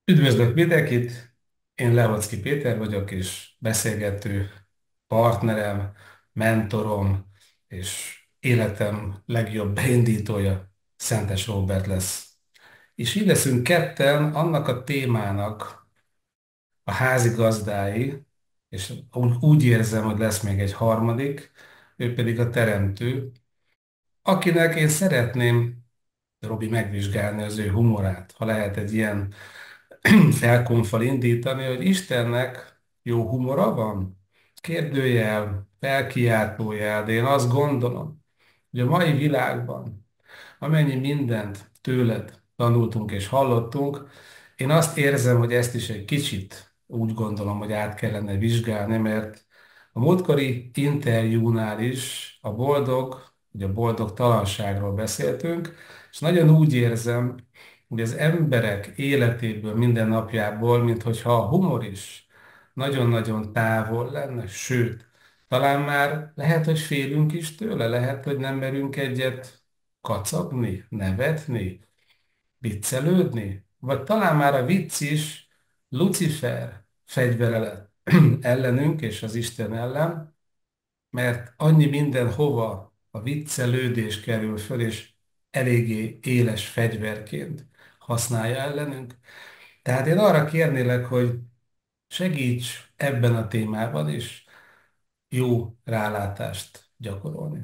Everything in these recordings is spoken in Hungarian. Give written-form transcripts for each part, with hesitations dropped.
Üdvözlök mindenkit! Én Levocki Péter vagyok, és beszélgető partnerem, mentorom és életem legjobb beindítója Szentes Róbert lesz. És így leszünk ketten annak a témának a házigazdái, és úgy érzem, hogy lesz még egy harmadik, ő pedig a teremtő, akinek én szeretném, Robi, megvizsgálni az ő humorát, ha lehet egy ilyen felkonfal indítani, hogy Istennek jó humora van? Kérdőjel, felkiáltójel, de én azt gondolom, hogy a mai világban, amennyi mindent tőled tanultunk és hallottunk, én azt érzem, hogy ezt is egy kicsit úgy gondolom, hogy át kellene vizsgálni, mert a múltkori interjúnál is ugye a boldogtalanságról beszéltünk, és nagyon úgy érzem, hogy az emberek életéből, mindennapjából, minthogyha a humor is nagyon-nagyon távol lenne, sőt, talán már lehet, hogy félünk is tőle, lehet, hogy nem merünk egyet kacagni, nevetni, viccelődni, vagy talán már a vicc is Lucifer fegyvere lett ellenünk és az Isten ellen, mert annyi minden hova a viccelődés kerül föl, és eléggé éles fegyverként használja ellenünk. Tehát én arra kérnélek, hogy segíts ebben a témában is jó rálátást gyakorolni.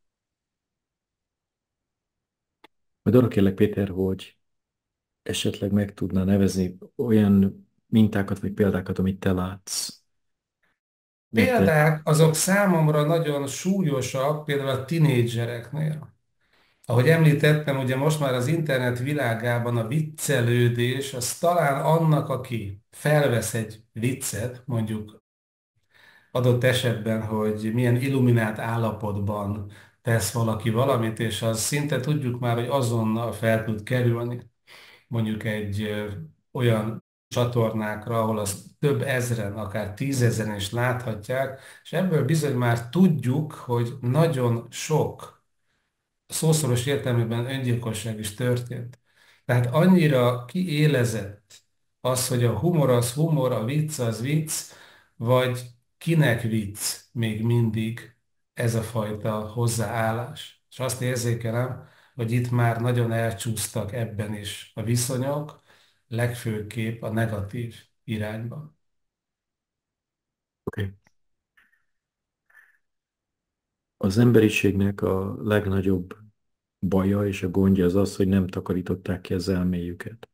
Majd arra kérlek, Péter, hogy esetleg meg tudná nevezni olyan mintákat vagy példákat, amit te látsz. Mert te, Példák azok számomra nagyon súlyosak, például a tinédzsereknél. Ahogy említettem, ugye most már az internet világában a viccelődés, az talán annak, aki felvesz egy viccet, mondjuk adott esetben, hogy milyen illuminált állapotban tesz valaki valamit, és az szinte tudjuk már, hogy azonnal fel tud kerülni mondjuk egy olyan csatornákra, ahol az több ezren, akár tízezren is láthatják, és ebből bizony már tudjuk, hogy nagyon sok szószoros értelmében öngyilkosság is történt. Tehát annyira kiélezett az, hogy a humor az humor, a vicc az vicc, vagy kinek vicc még mindig ez a fajta hozzáállás. És azt érzékelem, hogy itt már nagyon elcsúsztak ebben is a viszonyok, legfőképp a negatív irányba. okay. Az emberiségnek a legnagyobb baja és a gondja az az, hogy nem takarították ki az elméjüket.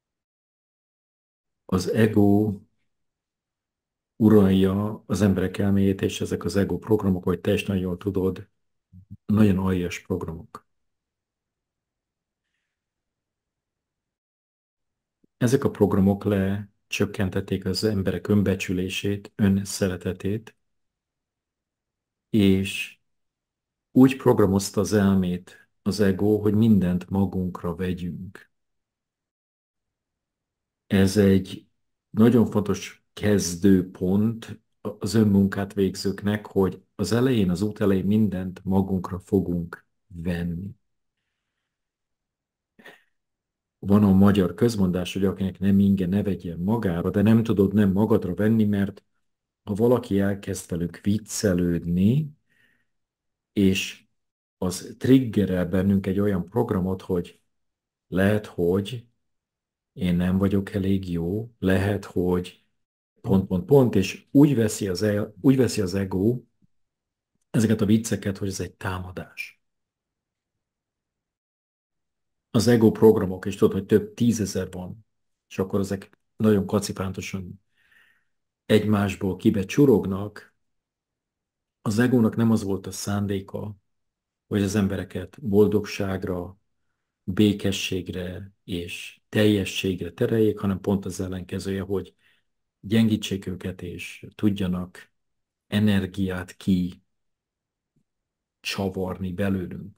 Az ego uralja az emberek elméjét, és ezek az ego programok, hogy te is nagyon jól tudod, nagyon aljas programok. Ezek a programok lecsökkentették az emberek önbecsülését, önszeretetét, és úgy programozta az elmét az ego, hogy mindent magunkra vegyünk. Ez egy nagyon fontos kezdőpont az önmunkát végzőknek, hogy az elején, az út elején mindent magunkra fogunk venni. Van a magyar közmondás, hogy akinek nem inge, ne vegyen magára, de nem tudod nem magadra venni, mert ha valaki elkezd velük viccelődni, és az triggerel bennünk egy olyan programot, hogy lehet, hogy én nem vagyok elég jó, lehet, hogy pont, és úgy veszi az ego ezeket a vicceket, hogy ez egy támadás. Az ego programok, és tudod, hogy több tízezer van, és akkor ezek nagyon kacipántosan egymásból kibe csurognak. Az egónak nem az volt a szándéka, hogy az embereket boldogságra, békességre és teljességre tereljék, hanem pont az ellenkezője, hogy gyengítsék őket, és tudjanak energiát ki csavarni belőlünk.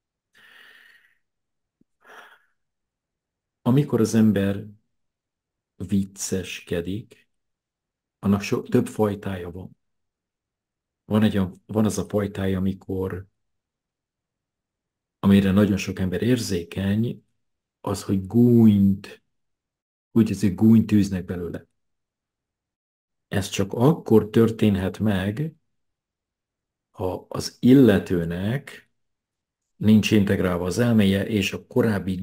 Amikor az ember vicceskedik, annak több fajtája van. Van az a fajtája, amire nagyon sok ember érzékeny, az, hogy gúnyt, úgy ez gúnyt tűznek belőle. Ez csak akkor történhet meg, ha az illetőnek nincs integrálva az elméje, és a korábbi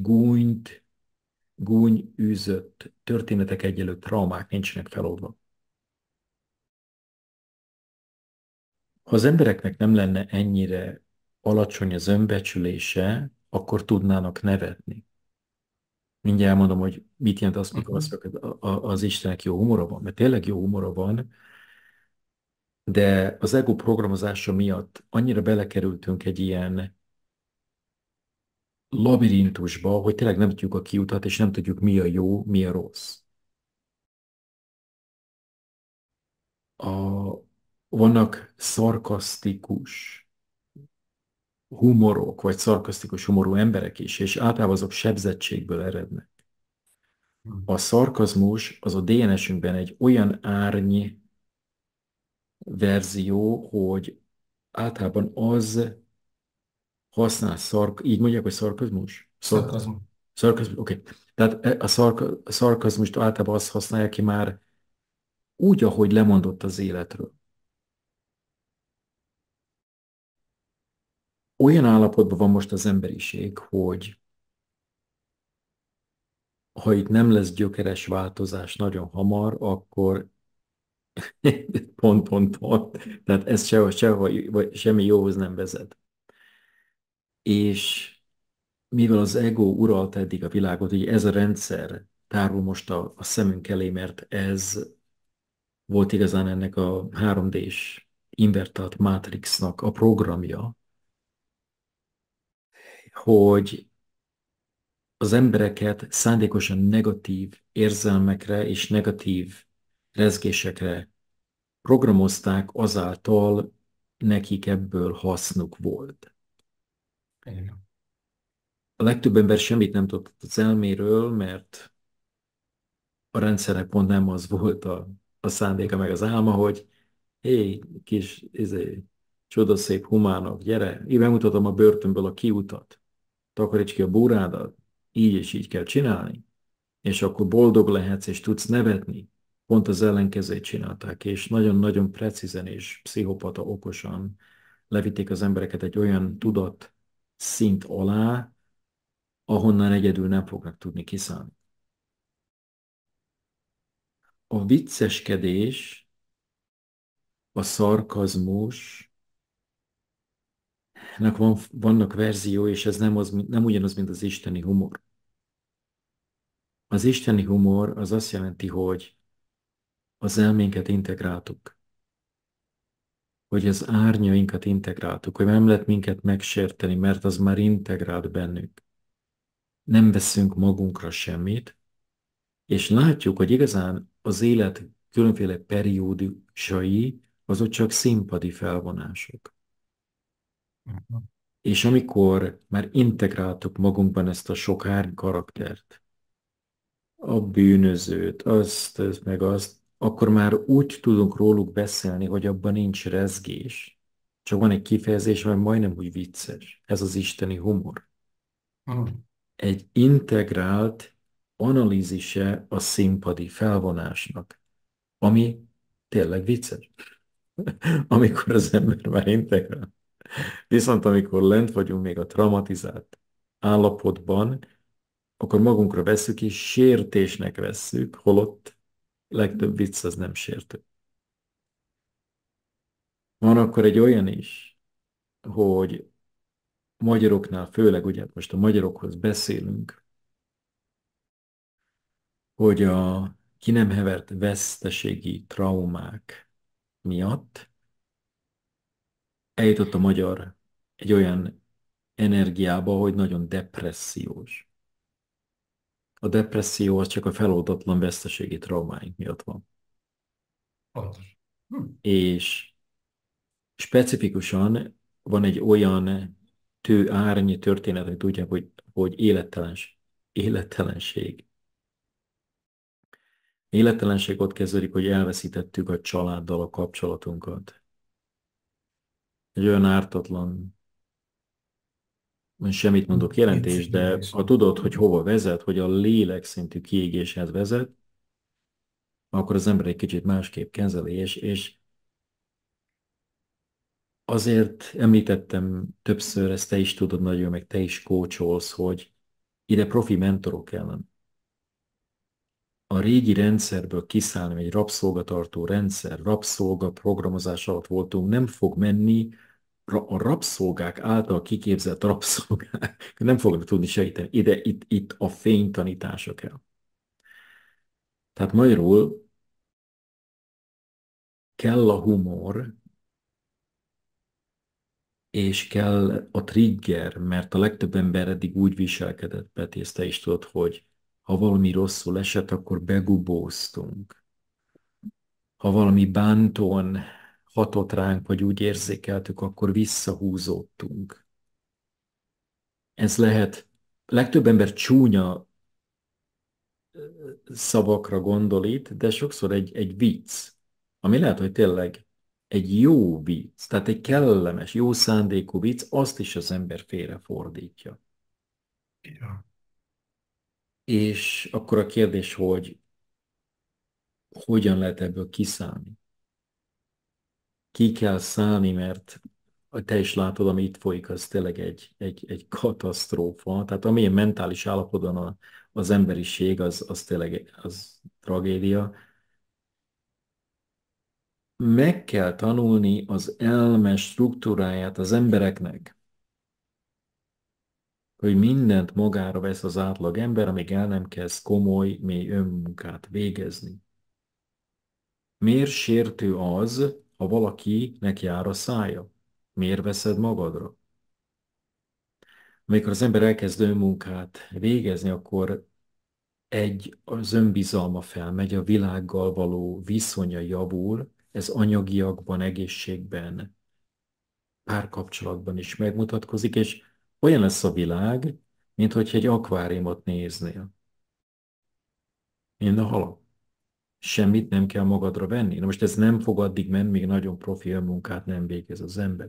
gúny űzött történetek egyelőtt traumák nincsenek feloldva. Ha az embereknek nem lenne ennyire alacsony az önbecsülése, akkor tudnának nevetni. Mindjárt elmondom, hogy mit jelent azt, mikor azt mondjuk, hogy az Istennek jó humora van, mert tényleg jó humora van, de az ego programozása miatt annyira belekerültünk egy ilyen labirintusba, hogy tényleg nem tudjuk a kiutat, és nem tudjuk, mi a jó, mi a rossz. A, vannak szarkasztikus humorok, vagy szarkasztikus humorú emberek is, és általában azok sebzettségből erednek. A szarkazmus az a DNS-ünkben egy olyan árny verzió, hogy általában az használ így mondják, hogy szarkazmus? Szarkazmus. Szarkazmus, oké. Tehát a szarkazmust általában azt használja ki már úgy, ahogy lemondott az életről. Olyan állapotban van most az emberiség, hogy ha itt nem lesz gyökeres változás nagyon hamar, akkor pont. Tehát ez sehol, vagy semmi jóhoz nem vezet. És mivel az ego uralta eddig a világot, hogy ez a rendszer tárul most a szemünk elé, mert ez volt igazán ennek a 3D-s invertált Matrixnak a programja, hogy az embereket szándékosan negatív érzelmekre és negatív rezgésekre programozták, azáltal nekik ebből hasznuk volt. Igen. A legtöbb ember semmit nem tudott az elméről, mert a rendszernek pont nem az volt a szándéka meg az álma, hogy hé, kis csodaszép humánok, gyere, én bemutatom a börtönből a kiutat, takaríts ki a búrádat, így és így kell csinálni, és akkor boldog lehetsz, és tudsz nevetni. Pont az ellenkezőt csinálták, és nagyon-nagyon precízen és pszichopata okosan levitték az embereket egy olyan tudat szint alá, ahonnan egyedül nem fognak tudni kiszállni. A vicceskedés, a szarkazmus, vannak verzió, és ez nem ugyanaz, mint az isteni humor. Az isteni humor az azt jelenti, hogy az elménket integráltuk, hogy az árnyainkat integráltuk, hogy nem lehet minket megsérteni, mert az már integrált bennünk. Nem veszünk magunkra semmit, és látjuk, hogy igazán az élet különféle periódusai, azok csak színpadi felvonások. És amikor már integráltuk magunkban ezt a sok árny karaktert, a bűnözőt, azt, meg azt, akkor már úgy tudunk róluk beszélni, hogy abban nincs rezgés. Csak van egy kifejezés, mert majdnem úgy vicces. Ez az isteni humor. Egy integrált analízise a színpadi felvonásnak, ami tényleg vicces. Amikor az ember már integrál. Viszont amikor lent vagyunk még a traumatizált állapotban, akkor magunkra vesszük és sértésnek vesszük, holott legtöbb vicc az nem sértő. Van akkor egy olyan is, hogy magyaroknál, főleg ugye most a magyarokhoz beszélünk, hogy a ki nem hevert veszteségi traumák miatt eljutott a magyar egy olyan energiába, hogy nagyon depressziós. A depresszió az csak a feloldatlan veszteségi traumáink miatt van. Pontos. És specifikusan van egy olyan árny történet, hogy tudják, hogy élettelenség. Élettelenség ott kezdődik, hogy elveszítettük a családdal a kapcsolatunkat. Egy olyan ártatlan semmit mondok jelentés, de Vicc. ha tudod, hogy hova vezet, hogy a lélek szintű kiégéshez vezet, akkor az ember egy kicsit másképp kezeli, és azért említettem többször, ezt te is tudod nagyon, meg te is kócsolsz, hogy ide profi mentorok ellen. A régi rendszerből kiszállni, egy rabszolgatartó rendszer, rabszolga programozás alatt voltunk, nem fog menni, a rabszolgák által kiképzett rabszolgák nem fognak tudni segíteni. Itt a fénytanítása kell. Tehát magyarul kell a humor, és kell a trigger, mert a legtöbb ember eddig úgy viselkedett, Peti, ezt te is tudod, hogy ha valami rosszul esett, akkor begubóztunk. Ha valami bántóan hatott ránk, vagy úgy érzékeltük, akkor visszahúzódtunk. Ez lehet, legtöbb ember csúnya szavakra gondol itt, de sokszor egy vicc, ami lehet, hogy tényleg egy jó vicc, tehát egy kellemes, jó szándékú vicc, azt is az ember félrefordítja. Ja. És akkor a kérdés, hogy hogyan lehet ebből kiszállni? Ki kell szállni, mert te is látod, ami itt folyik, az tényleg egy katasztrófa. Tehát amilyen mentális állapotban az emberiség, az tényleg az tragédia. Meg kell tanulni az elme struktúráját az embereknek, hogy mindent magára vesz az átlag ember, amíg el nem kezd komoly, mély önmunkát végezni. Miért sértő az, ha valakinek jár a szája? Miért veszed magadra? Amikor az ember elkezd önmunkát végezni, akkor az önbizalma felmegy, a világgal való viszonya javul, ez anyagiakban, egészségben, párkapcsolatban is megmutatkozik, és olyan lesz a világ, mint hogy egy akváriumot néznél. Mind a halak. Semmit nem kell magadra venni. Na most ez nem fog addig menni, míg nagyon profi önmunkát nem végez az ember.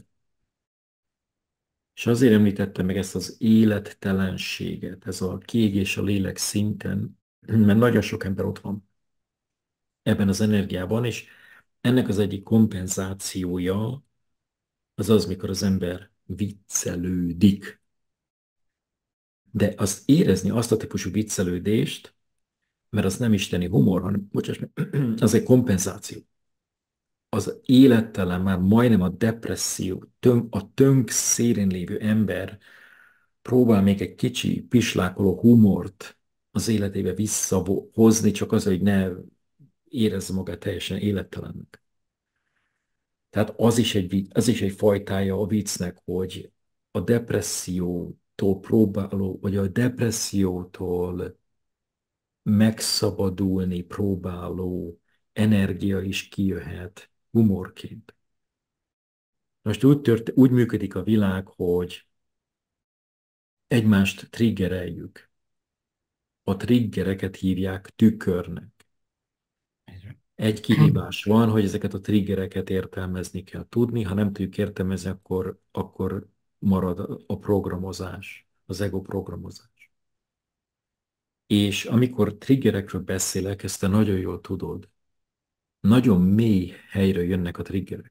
És azért említettem meg ezt az élettelenséget, ez a kiégés a lélek szinten, mert nagyon sok ember ott van ebben az energiában, és ennek az egyik kompenzációja az az, mikor az ember viccelődik. De azt érezni, azt a típusú viccelődést, mert az nem isteni humor, hanem, bocsáss meg, az egy kompenzáció. Az élettelen, már majdnem a depresszió, a tönk szélén lévő ember próbál még egy kicsi, pislákoló humort az életébe visszahozni, csak az, hogy ne érezze magát teljesen élettelennek. Tehát az is egy fajtája a viccnek, hogy a depressziótól próbáló, vagy a depressziótól megszabadulni próbáló energia is kijöhet humorként. Most úgy működik a világ, hogy egymást triggereljük. A triggereket hívják tükörnek. Egy kihívás van, hogy ezeket a triggereket értelmezni kell tudni. Ha nem tudjuk értelmezni, akkor marad a programozás, az ego programozás. És amikor triggerekről beszélek, ezt te nagyon jól tudod, nagyon mély helyre jönnek a triggerek.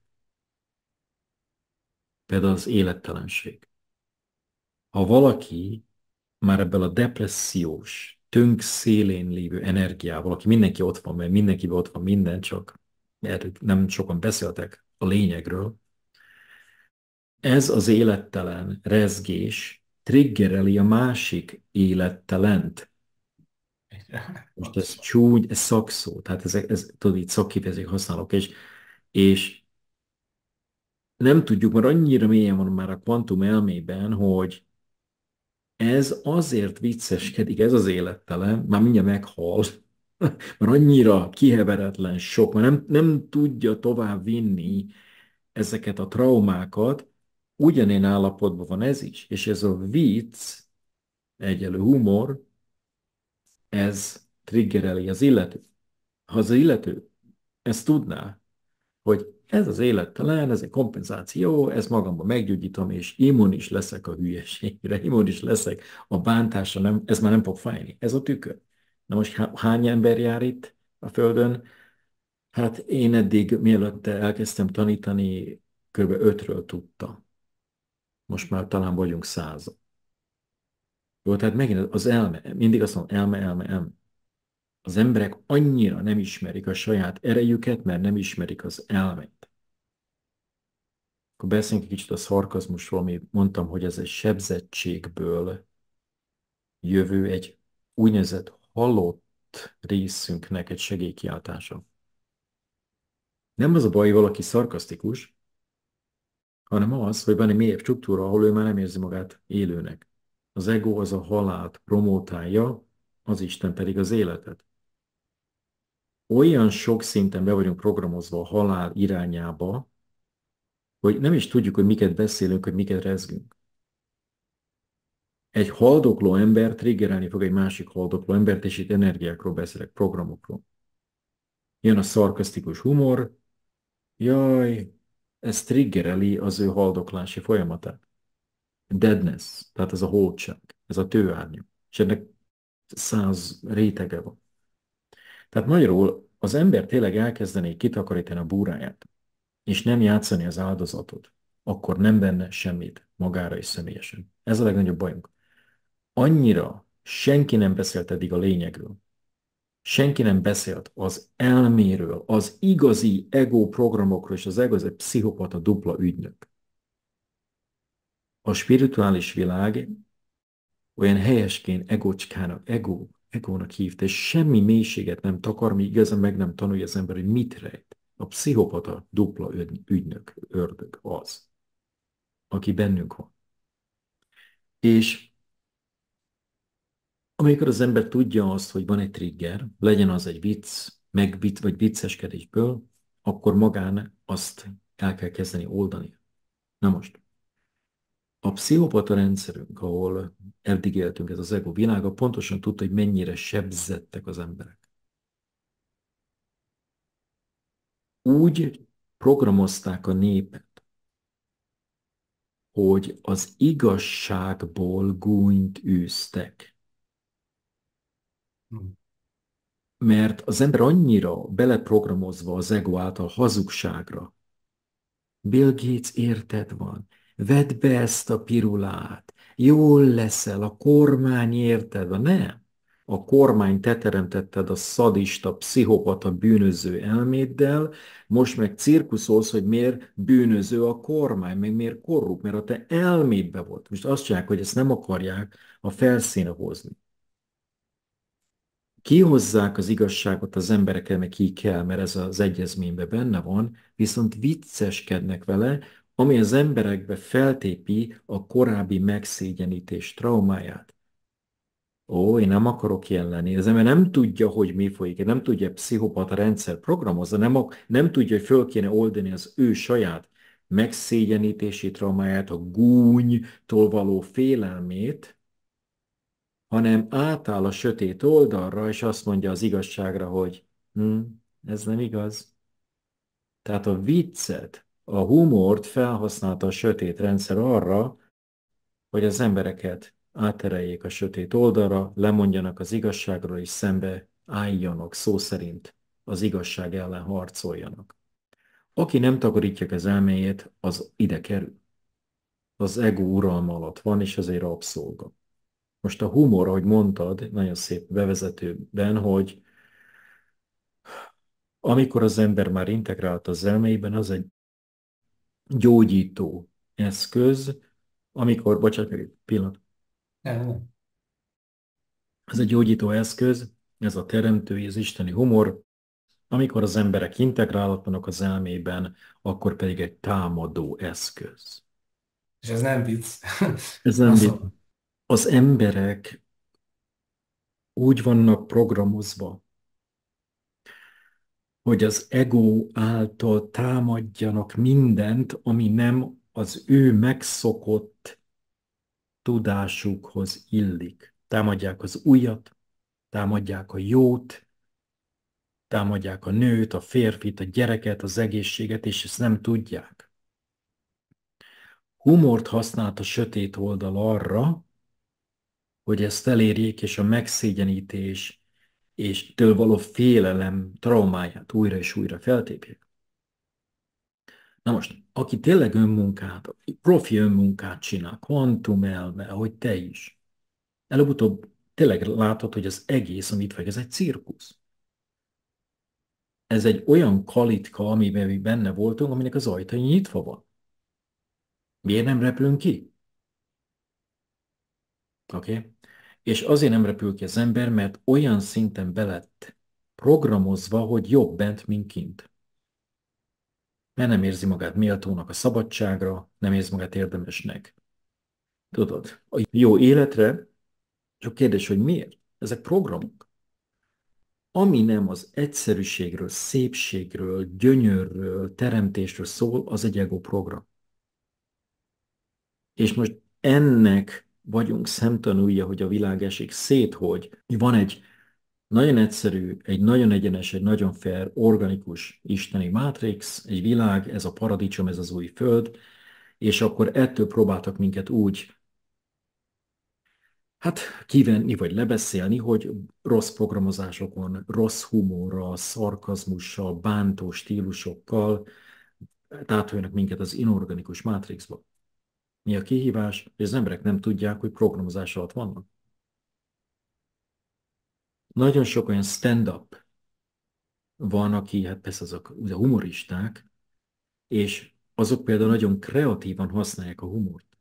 Például az élettelenség. Ha valaki már ebből a depressziós, tönk szélén lévő energiával, aki mindenki ott van, mert mindenkiben ott van minden, csak erről nem sokan beszéltek a lényegről, ez az élettelen rezgés triggereli a másik élettelent. Most ez csúny, ez szakszó, tehát tudod, itt szakkifejezést használok, és nem tudjuk, mert annyira mélyen van már a kvantum elmében, hogy ez azért vicceskedik, ez az élettelen, már mindjárt meghal, mert annyira kiheveretlen sok, mert nem tudja tovább vinni ezeket a traumákat, ugyanilyen állapotban van ez is, és ez a vicc, egyelő humor, ez triggereli az illetőt. Ha az illető ezt tudná, hogy ez az élettelen, ez egy kompenzáció, ezt magamban meggyógyítom, és immunis leszek a hülyeségre, immunis leszek a bántásra, nem, ez már nem fog fájni. Ez a tükör. Na most hány ember jár itt a Földön? Hát én eddig, mielőtt elkezdtem tanítani, kb. 5-ről tudtam. Most már talán vagyunk 100. Jó, tehát megint az elme, mindig azt mondom, elme, elme, elme. Az emberek annyira nem ismerik a saját erejüket, mert nem ismerik az elmet. Akkor beszéljünk egy kicsit a szarkazmusról, amit mondtam, hogy ez egy sebzettségből jövő, egy úgynevezett halott részünknek egy segélykiáltása. Nem az a baj, hogy valaki szarkasztikus, hanem az, hogy van egy mélyebb struktúra, ahol ő már nem érzi magát élőnek. Az ego az a halált promotálja, az Isten pedig az életet. Olyan sok szinten be vagyunk programozva a halál irányába, hogy nem is tudjuk, hogy miket beszélünk, hogy miket rezgünk. Egy haldokló ember triggerelni fog egy másik haldokló embert, és itt energiákról beszélek, programokról. Jön a szarkasztikus humor, jaj, ez triggereli az ő haldoklási folyamatát. Deadness, tehát ez a holdság, ez a tőárnyú. És ennek 100 rétege van. Tehát magyarul az ember tényleg elkezdené kitakarítani a búráját, és nem játszani az áldozatot, akkor nem benne semmit magára és személyesen. Ez a legnagyobb bajunk. Annyira senki nem beszélt eddig a lényegről. Senki nem beszélt az elméről, az igazi ego programokról, és az ego az egy pszichopata dupla ügynök. A spirituális világ olyan helyesként egónak hívta, és semmi mélységet nem takar, míg igazán meg nem tanulja az ember, hogy mit rejt. A pszichopata dupla ügynök, ördög az, aki bennünk van. És amikor az ember tudja azt, hogy van egy trigger, legyen az egy vicc, vagy vicceskedésből, akkor magán azt el kell kezdeni oldani. Na most, a pszichopata rendszerünk, ahol eddig éltünk, ez az ego világa, pontosan tudta, hogy mennyire sebzettek az emberek. Úgy programozták a népet, hogy az igazságból gúnyt űztek. Hm. Mert az ember annyira beleprogramozva az ego által hazugságra. Bill Gates érted van. Vedd be ezt a pirulát. Jól leszel, a kormány érted van. Nem. A kormány te teremtetted a szadista, pszichopata, bűnöző elméddel, most meg cirkuszolsz, hogy miért bűnöző a kormány, meg miért korrupt, mert a te elmédbe volt. Most azt csinálják, hogy ezt nem akarják a felszínre hozni. Kihozzák az igazságot az emberekkel, meg ki kell, mert ez az egyezményben benne van, viszont vicceskednek vele, ami az emberekbe feltépi a korábbi megszégyenítés traumáját. Ó, én nem akarok ilyen lenni. Az ember nem tudja, hogy mi folyik, nem tudja a pszichopata rendszer programozni, nem tudja, hogy föl kéne oldani az ő saját megszégyenítési traumáját, a gúnytól való félelmét, hanem átáll a sötét oldalra, és azt mondja az igazságra, hogy ez nem igaz. Tehát a viccet, a humort felhasználta a sötét rendszer arra, hogy az embereket átereljék a sötét oldalra, lemondjanak az igazságról, és szembe álljanak, szó szerint az igazság ellen harcoljanak. Aki nem takarítja az elméjét, az ide kerül. Az ego uralma alatt van, és ezért rabszolga. Most a humor, ahogy mondtad, nagyon szép bevezetőben, hogy amikor az ember már integrált az elméjében, az egy gyógyító eszköz, amikor, bocsánat, meg egy pillanat, Nem. ez egy gyógyító eszköz, ez a teremtői, az isteni humor, amikor az emberek integrálatlanok az elmében, akkor pedig egy támadó eszköz. És ez nem vicc. Ez nem Azt vicc. mondom, Az emberek úgy vannak programozva, hogy az ego által támadjanak mindent, ami nem az ő megszokott tudásukhoz illik. Támadják az újat, támadják a jót, támadják a nőt, a férfit, a gyereket, az egészséget, és ezt nem tudják. Humort használt a sötét oldal arra, hogy ezt elérjék, és a megszégyenítés és től való félelem traumáját újra és újra feltépjék. Na most, aki tényleg önmunkát, profi önmunkát csinál, kvantumelme, ahogy te is, előbb-utóbb tényleg látod, hogy az egész, amit vagy, ez egy cirkusz. Ez egy olyan kalitka, amiben mi benne voltunk, aminek az ajtaja nyitva van. Miért nem repülünk ki? Oké? Okay? És azért nem repül ki az ember, mert olyan szinten belett programozva, hogy jobb bent, mint kint. Mert nem érzi magát méltónak a szabadságra, nem érzi magát érdemesnek. Tudod, a jó életre csak kérdés, hogy miért? Ezek programok. Ami nem az egyszerűségről, szépségről, gyönyörről, teremtésről szól, az egy ego program. És most ennek vagyunk szemtanúja, hogy a világ esik szét, hogy van egy nagyon egyszerű, egy nagyon egyenes, egy nagyon fair, organikus isteni mátrix, egy világ, ez a paradicsom, ez az új föld, és akkor ettől próbáltak minket úgy kivenni vagy lebeszélni, hogy rossz programozásokon, rossz humorral, szarkazmussal, bántó stílusokkal átoljanak minket az inorganikus mátrixba. Mi a kihívás? Hogy az emberek nem tudják, hogy programozás alatt vannak. Nagyon sok olyan stand-up van, aki, hát persze azok ugye humoristák, és azok például nagyon kreatívan használják a humort.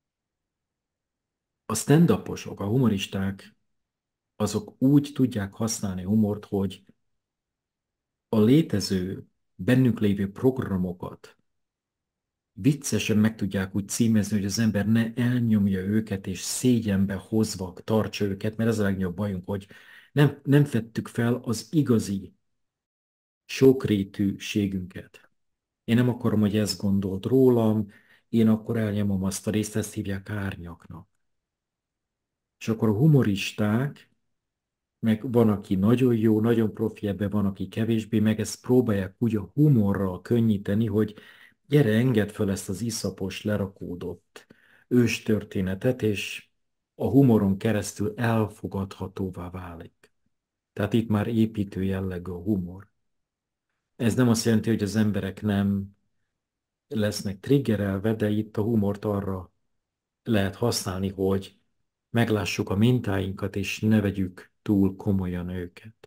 A stand-uposok, a humoristák, azok úgy tudják használni a humort, hogy a létező, bennük lévő programokat viccesen meg tudják úgy címezni, hogy az ember ne elnyomja őket, és szégyenbe hozva tartsa őket, mert ez a legnagyobb bajunk, hogy nem vettük fel az igazi sokrétűségünket. Én nem akarom, hogy ezt gondolt rólam, én akkor elnyomom azt a részt, ezt hívják árnyaknak. És akkor a humoristák, meg van, aki nagyon jó, nagyon profi ebben, van, aki kevésbé, meg ezt próbálják úgy a humorral könnyíteni, hogy gyere, engedd fel ezt az iszapos, lerakódott őstörténetet, és a humoron keresztül elfogadhatóvá válik. Tehát itt már építő jellegű a humor. Ez nem azt jelenti, hogy az emberek nem lesznek triggerelve, de itt a humort arra lehet használni, hogy meglássuk a mintáinkat, és ne vegyük túl komolyan őket.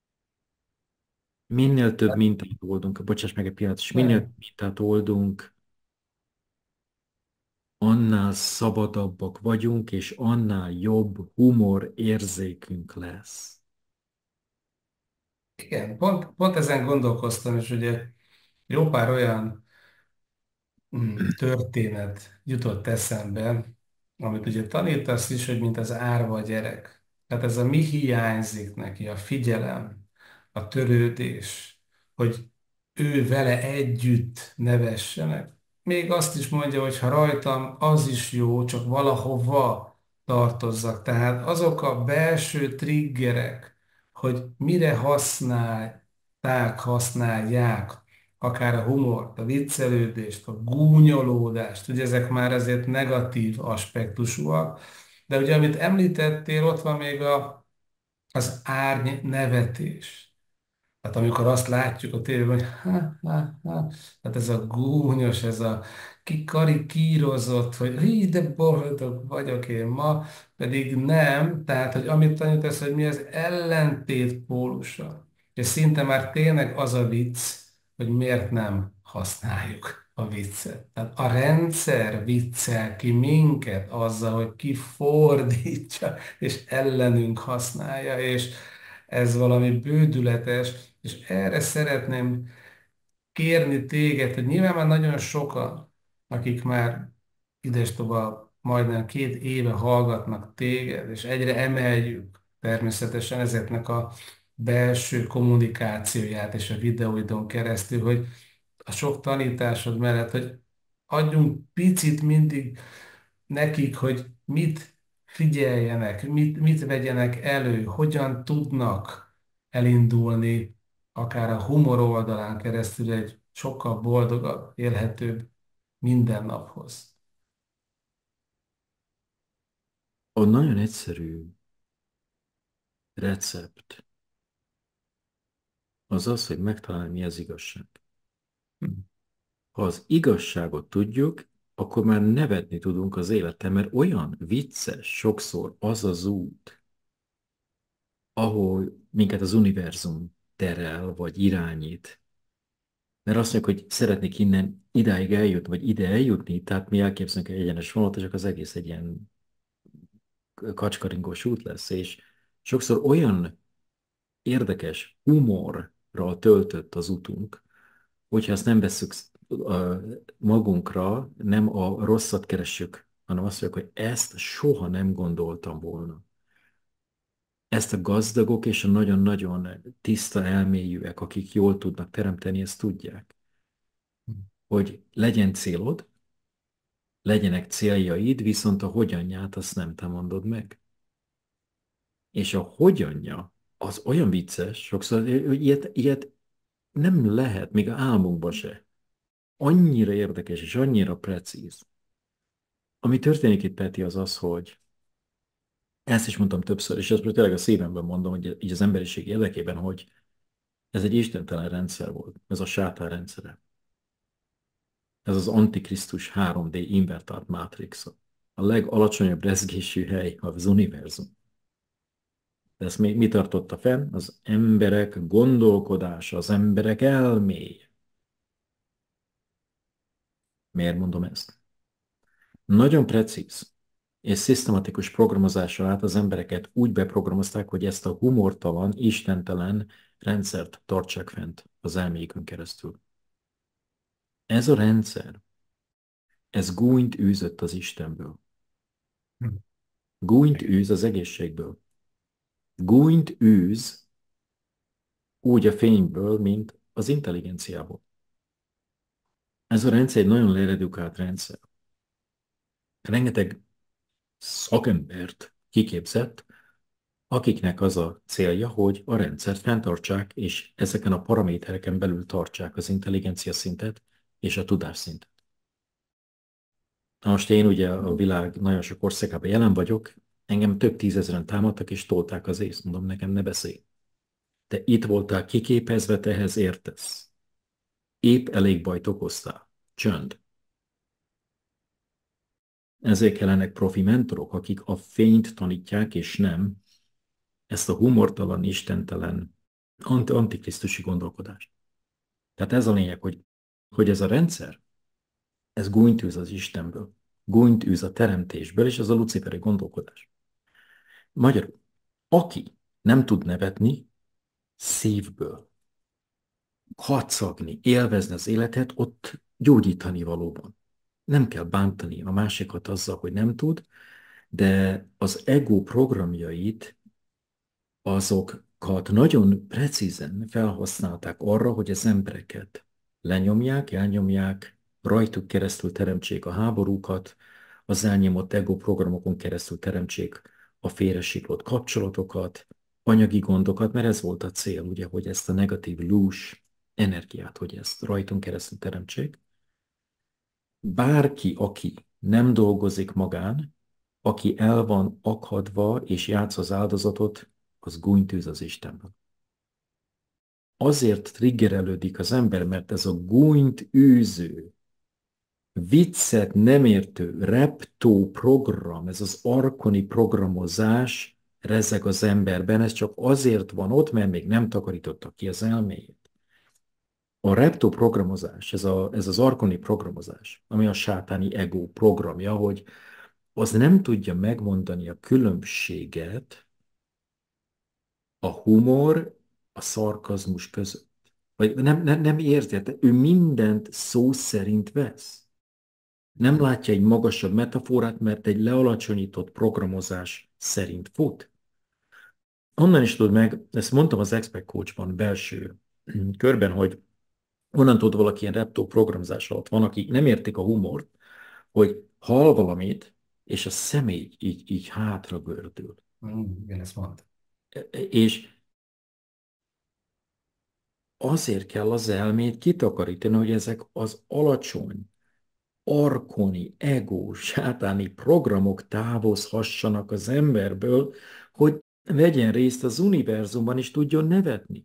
Minél több mintát oldunk, bocsáss meg egy pillanat, és minél több Nem. mintát oldunk, annál szabadabbak vagyunk, és annál jobb humor érzékünk lesz. Igen, pont ezen gondolkoztam, és ugye jó pár olyan történet jutott eszembe, amit ugye tanítasz is, hogy mint az árva a gyerek. Tehát ez a mi hiányzik neki, a figyelem, a törődés, hogy ő vele együtt nevessenek. Még azt is mondja, hogy ha rajtam, az is jó, csak valahova tartozzak. Tehát azok a belső triggerek, hogy mire használják akár a humort, a viccelődést, a gúnyolódást, ugye ezek már azért negatív aspektusúak, de ugye amit említettél, ott van még az árny nevetés. Tehát amikor azt látjuk a tévében, hogy tehát ez a gúnyos, ez a kikarikírozott, hogy hí, de boldog vagyok én ma, pedig nem, tehát hogy amit tanítasz, hogy mi az ellentét pólusa. És szinte már tényleg az a vicc, hogy miért nem használjuk a viccet. Tehát a rendszer viccel ki minket azzal, hogy kifordítsa, és ellenünk használja, és ez valami bődületes, és erre szeretném kérni téged, hogy nyilván már nagyon sokan, akik már idestova majdnem 2 éve hallgatnak téged, és egyre emeljük természetesen ezeknek a belső kommunikációját és a videóidon keresztül, hogy a sok tanításod mellett, hogy adjunk picit mindig nekik, hogy mit figyeljenek, mit vegyenek elő, hogyan tudnak elindulni akár a humor oldalán keresztül egy sokkal boldogabb, élhetőbb mindennaphoz. A nagyon egyszerű recept az az, hogy megtalálni, mi az igazság. Hm. Ha az igazságot tudjuk, akkor már nevetni tudunk az életen, mert olyan vicces sokszor az az út, ahol minket az univerzum terel, vagy irányít. Mert azt mondjuk, hogy szeretnék innen idáig eljutni, vagy ide eljutni, tehát mi elképzelünk egy egyenes vonatot, csak az egész egy ilyen kacskaringós út lesz, és sokszor olyan érdekes humorral töltött az utunk, hogyha ezt nem vesszük magunkra, nem a rosszat keressük, hanem azt mondjuk, hogy ezt soha nem gondoltam volna. Ezt a gazdagok és a nagyon-nagyon tiszta elméjűek, akik jól tudnak teremteni, ezt tudják. Hogy legyen célod, legyenek céljaid, viszont a hogyanját azt nem te mondod meg. És a hogyanja az olyan vicces, sokszor, hogy ilyet nem lehet, még a álmunkban se. Annyira érdekes és annyira precíz. Ami történik itt, Peti, az az, hogy ezt is mondtam többször, és ezt most tényleg a szívemben mondom, hogy így az emberiség érdekében, hogy ez egy istentelen rendszer volt, ez a sátán rendszere. Ez az Antikrisztus 3D invertált mátrixa. A legalacsonyabb rezgésű hely az univerzum. De ezt mi tartotta fenn? Az emberek gondolkodása, az emberek elméje. Miért mondom ezt? Nagyon precíz és szisztematikus programozással át az embereket úgy beprogramozták, hogy ezt a humortalan, istentelen rendszert tartsák fent az elméjükön keresztül. Ez a rendszer, ez gúnyt űzött az Istenből. Hm. Gúnyt űz az egészségből. Gúnyt űz úgy a fényből, mint az intelligenciából. Ez a rendszer egy nagyon leredukált rendszer. Rengeteg szakembert kiképzett, akiknek az a célja, hogy a rendszert fenntartsák, és ezeken a paramétereken belül tartsák az intelligencia szintet és a tudásszintet. Na most én ugye a világ nagyon sok országában jelen vagyok, engem több tízezeren támadtak és tolták az ész, mondom, nekem ne beszélj. Te itt voltál kiképezve, te ehhez értesz. Épp elég bajt okoztál. Csönd. Ezért kellenek profi mentorok, akik a fényt tanítják, és nem ezt a humortalan, istentelen, antikrisztusi gondolkodást. Tehát ez a lényeg, hogy ez a rendszer, ez gúnyt űz az Istenből, gúnyt űz a teremtésből, és ez a luciferi gondolkodás. Magyarul, aki nem tud nevetni szívből, kacagni, élvezni az életet, ott gyógyítani valóban. Nem kell bántani a másikat azzal, hogy nem tud, de az ego programjait, azokat nagyon precízen felhasználták arra, hogy az embereket lenyomják, elnyomják, rajtuk keresztül teremtsék a háborúkat, az elnyomott ego programokon keresztül teremtsék a félresiklott kapcsolatokat, anyagi gondokat, mert ez volt a cél, ugye, hogy ezt a negatív lús energiát, hogy ezt rajtunk keresztül teremtsék. Bárki, aki nem dolgozik magán, aki el van akadva és játsz az áldozatot, az gúnytűz az Istenből. Azért triggerelődik az ember, mert ez a gúnyt űző, viccet nem értő, reptó program, ez az arkoni programozás rezeg az emberben, ez csak azért van ott, mert még nem takarította ki az elméjét. A reptó programozás, ez az arkoni programozás, ami a sátáni ego programja, hogy az nem tudja megmondani a különbséget a humor, a szarkazmus között. Vagy nem érzi, hát ő mindent szó szerint vesz. Nem látja egy magasabb metaforát, mert egy lealacsonyított programozás szerint fut. Onnan is tudod meg, ezt mondtam az Expert Coachban belső körben, hogy onnan tud valaki ilyen reptó programozás alatt van, akik nem értik a humort, hogy hall valamit, és a személy így hátra gördül. Igen, ezt mondta. És azért kell az elmét kitakarítani, hogy ezek az alacsony, arkoni, ego, sátáni programok távozhassanak az emberből, hogy vegyen részt az univerzumban és tudjon nevetni.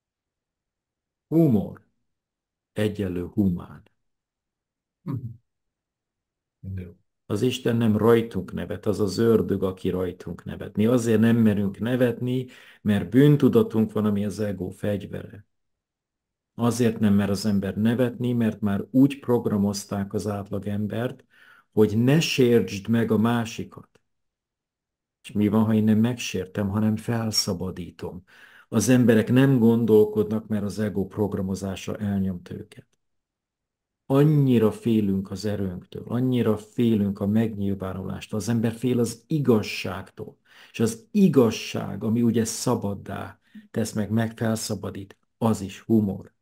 Humor egyenlő humán. Mhm. Jó. Az Isten nem rajtunk nevet, az az ördög, aki rajtunk nevet. Mi azért nem merünk nevetni, mert bűntudatunk van, ami az ego fegyvere. Azért nem mer az ember nevetni, mert már úgy programozták az átlag hogy ne sértsd meg a másikat. És mi van, ha én nem megsértem, hanem felszabadítom? Az emberek nem gondolkodnak, mert az ego programozása elnyomt őket. Annyira félünk az erőnktől, annyira félünk a megnyilvánulástól, az ember fél az igazságtól. És az igazság, ami ugye szabaddá tesz meg felszabadít, az is humor.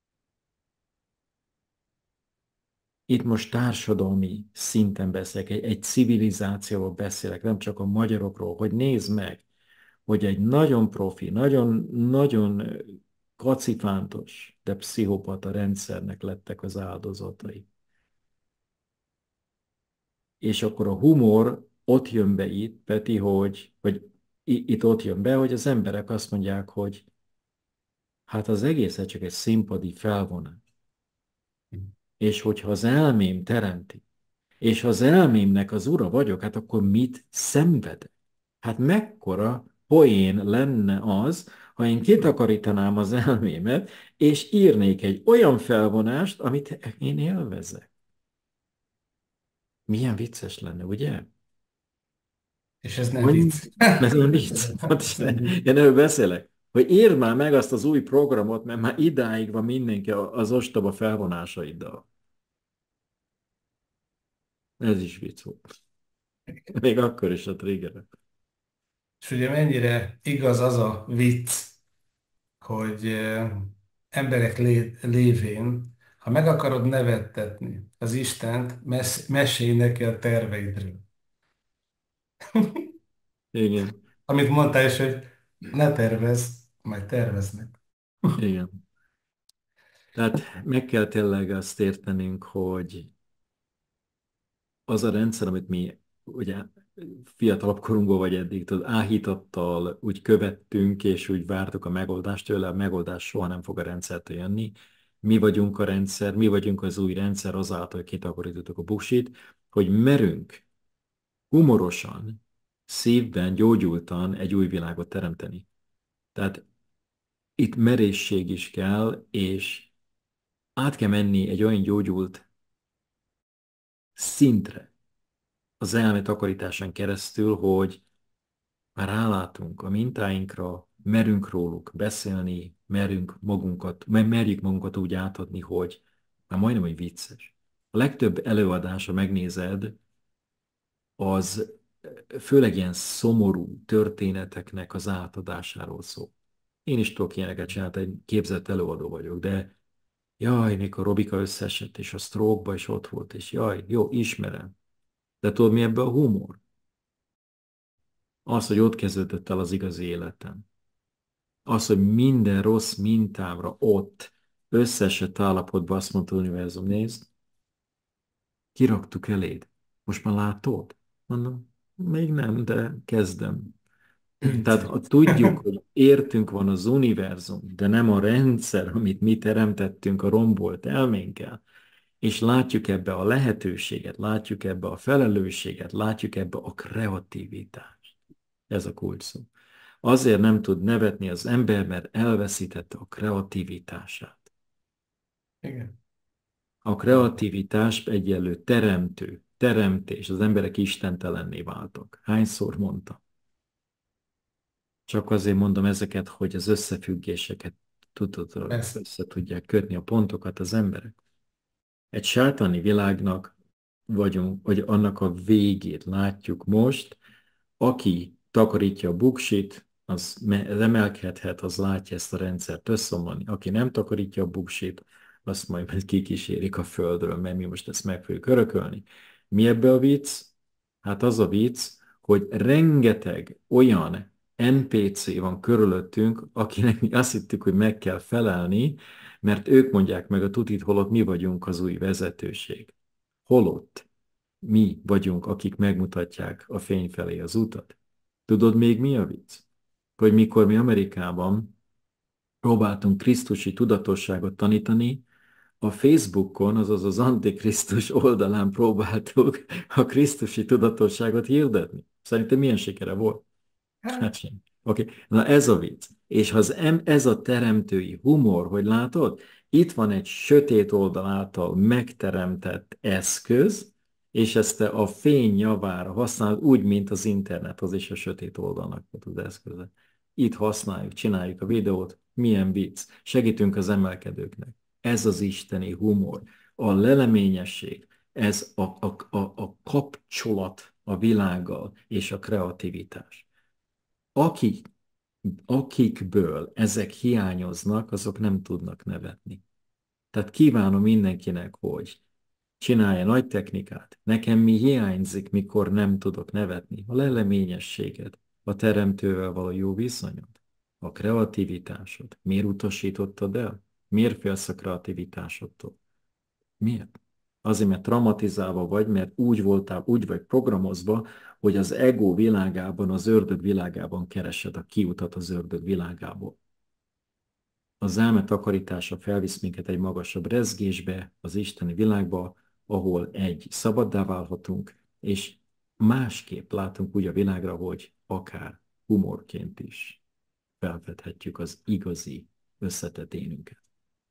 Itt most társadalmi szinten beszélek, egy civilizációról beszélek, nem csak a magyarokról, hogy nézd meg, hogy egy nagyon profi, nagyon kacifántos, de pszichopata rendszernek lettek az áldozatai. És akkor a humor ott jön be itt, Peti, hogy itt ott jön be, hogy az emberek azt mondják, hogy hát az egész csak egy színpadi felvonás. És hogyha az elmém teremti, és ha az elmémnek az ura vagyok, hát akkor mit szenvedek? Hát mekkora poén lenne az, ha én kitakarítanám az elmémet, és írnék egy olyan felvonást, amit én élvezek. Milyen vicces lenne, ugye? És ez nem Annyi, vicc. ez nem vicc. Én erről beszélek. Hogy írd már meg azt az új programot, mert már idáig van mindenki az ostoba felvonásaiddal. Ez is vicc volt. Még akkor is a trigger. És ugye mennyire igaz az a vicc, hogy emberek lévén, ha meg akarod nevettetni az Istent, mesélj neki a terveidről. Igen, Amit mondtál is, hogy ne tervezz, majd terveznek. igen. Tehát meg kell tényleg azt értenünk, hogy az a rendszer, amit mi ugye fiatalabb korunkban vagy eddig tudod, áhítattal úgy követtünk, és úgy vártuk a megoldást tőle, a megoldás soha nem fog a rendszertől jönni. Mi vagyunk a rendszer, mi vagyunk az új rendszer azáltal, hogy kitakarítottuk a busit, hogy merünk humorosan, szívben, gyógyultan egy új világot teremteni. Tehát itt merészség is kell, és át kell menni egy olyan gyógyult szintre az elme takarításán keresztül, hogy már rálátunk a mintáinkra, merünk róluk beszélni, merjük magunkat úgy átadni, hogy már majdnem, hogy vicces. A legtöbb előadás, ha megnézed, az főleg ilyen szomorú történeteknek az átadásáról szól. Én is tudok ilyeneket csinálni, egy képzett előadó vagyok, de jaj, mikor Robika összeesett, és a stroke-ba is ott volt, és jaj, jó, ismerem. De tudod, mi ebben a humor? Az, hogy ott kezdődött el az igazi életem. Az, hogy minden rossz mintámra ott összeesett állapotban azt mondta az univerzum, nézd, kiraktuk eléd. Most már látod? Mondom, még nem, de kezdem. Tehát Vicces. tudjuk, hogy értünk van az univerzum, de nem a rendszer, amit mi teremtettünk a rombolt elménkkel, és látjuk ebbe a lehetőséget, látjuk ebbe a felelősséget, látjuk ebbe a kreativitást. Ez a kulcs szó. Azért nem tud nevetni az ember, mert elveszítette a kreativitását. Igen. A kreativitás egyenlő teremtő, teremtés, az emberek istentelenné váltak. Hányszor mondtam? Csak azért mondom ezeket, hogy az összefüggéseket tudod, Persze. össze tudják kötni a pontokat az emberek. Egy sátáni világnak vagyunk, vagy annak a végét látjuk most, aki takarítja a buksit, az emelkedhet, az látja ezt a rendszert összeomlani. Aki nem takarítja a buksit, azt majd kikísérik a földről, mert mi most ezt meg fogjuk örökölni. Mi ebbe a vicc? Hát az a vicc, hogy rengeteg olyan NPC van körülöttünk, akinek mi azt hittük, hogy meg kell felelni, mert ők mondják meg a tutit, holott mi vagyunk az új vezetőség. Holott mi vagyunk, akik megmutatják a fény felé az utat. Tudod még mi a vicc? Hogy mikor mi Amerikában próbáltunk krisztusi tudatosságot tanítani, a Facebookon, azaz az Antikrisztus oldalán próbáltuk a krisztusi tudatosságot hirdetni. Szerintem milyen sikere volt? Hát Hát, sem. Oké, na ez a vicc. És ha ez a teremtői humor, hogy látod, itt van egy sötét oldal által megteremtett eszköz, és ezt te a fény javára használod, úgy, mint az internet, az is a sötét oldalnak az eszköze. Itt használjuk, csináljuk a videót, milyen vicc. Segítünk az emelkedőknek. Ez az isteni humor. A leleményesség, ez a kapcsolat a világgal és a kreativitás. Akik, akikből ezek hiányoznak, azok nem tudnak nevetni. Tehát kívánom mindenkinek, hogy csinálja nagy technikát. Nekem mi hiányzik, mikor nem tudok nevetni? A leleményességed, a teremtővel való jó viszonyod, a kreativitásod. Miért utasítottad el? Miért félsz a kreativitásodtól? Miért? Azért, mert traumatizálva vagy, mert úgy voltál, úgy vagy programozva, hogy az ego világában, az ördög világában keresed a kiutat az ördög világából. Az elme takarítása felvisz minket egy magasabb rezgésbe, az isteni világba, ahol szabaddá válhatunk, és másképp látunk úgy a világra, hogy akár humorként is felfedhetjük az igazi összetett énünket.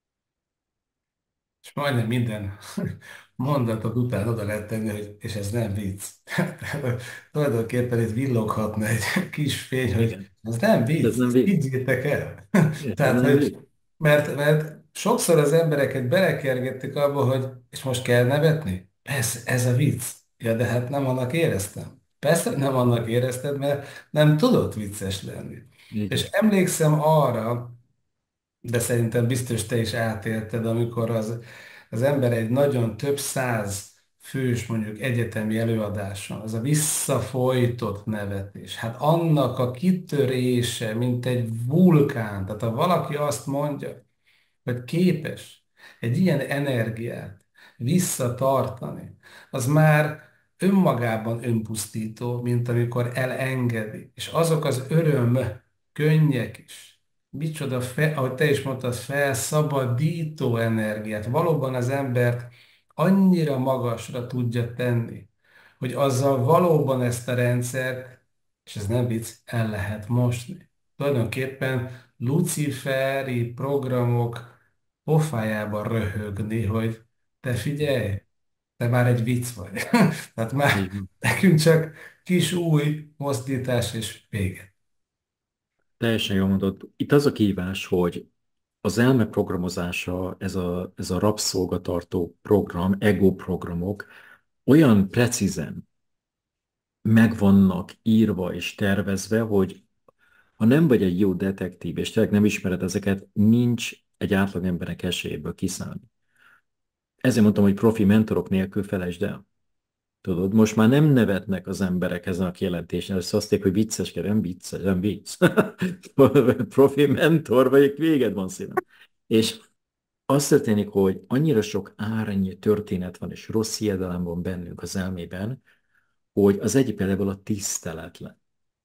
és majdnem minden mondatot után oda lehet tenni, hogy és ez nem vicc. Tulajdonképpen itt villoghatna egy kis fény, hogy Igen. ez nem Ez vicc, nem vicc. higgyétek el. Ez Tehát, nem hogy vicc. mert sokszor az embereket belekergettük abba, hogy és most kell nevetni? Ez a vicc. Ja, de hát nem annak éreztem. Persze nem annak érezted, mert nem tudott vicces lenni. És Igen. emlékszem arra, de szerintem biztos te is átélted, amikor az ember egy nagyon több száz fős, mondjuk egyetemi előadáson, az a visszafolytott nevetés, hát annak a kitörése, mint egy vulkán, tehát ha valaki azt mondja, hogy képes egy ilyen energiát visszatartani, az már önmagában önpusztító, mint amikor elengedi. És azok az öröm könnyek is, micsoda, ahogy te is mondtad, felszabadító energiát. Valóban az embert annyira magasra tudja tenni, hogy azzal valóban ezt a rendszert, és ez nem vicc, el lehet mosni. Tulajdonképpen luciferi programok pofájában röhögni, hogy te figyelj, te már egy vicc vagy. Tehát már Így van. nekünk csak kis új mozdítás és vége. Teljesen jól mondod. Itt az a kívás, hogy az elme programozása, ez a rabszolgatartó program, ego programok olyan precízen meg vannak írva és tervezve, hogy ha nem vagy egy jó detektív, és tényleg nem ismered ezeket, nincs egy átlagembernek esélyéből kiszállni. Ezért mondtam, hogy profi mentorok nélkül felejtsd el. Tudod, most már nem nevetnek az emberek ezen a kijelentésen, ezt azt mondják, hogy vicceskedem, nem vicc, nem vicc. Profi mentor vagyok, véged van szívem. És az történik, hogy annyira sok árny történet van, és rossz hiedelem van bennünk az elmében, hogy az egyik például a tiszteletlen.